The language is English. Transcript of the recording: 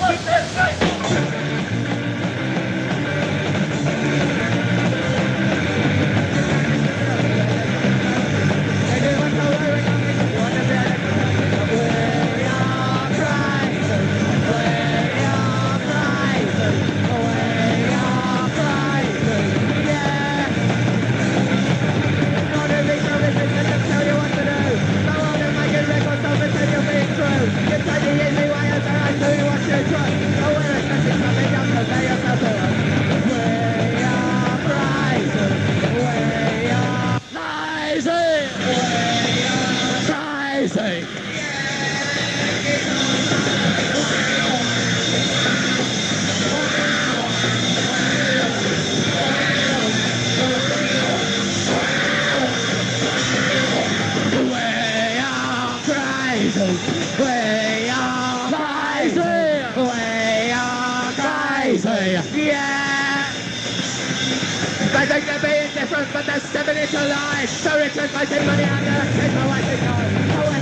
They think they're being different, but they're stepping into life. So it's just making money out there. It's my way to go.